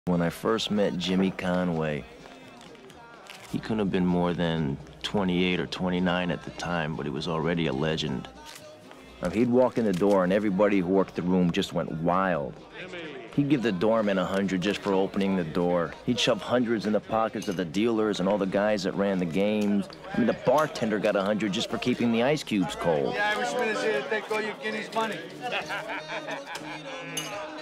When I first met Jimmy Conway, he couldn't have been more than 28 or 29 at the time, but he was already a legend. He'd walk in the door and everybody who worked the room just went wild. He'd give the doorman 100 just for opening the door. He'd shove hundreds in the pockets of the dealers and all the guys that ran the games. I mean, the bartender got 100 just for keeping the ice cubes cold. The Irishman is here to take all your guineas money.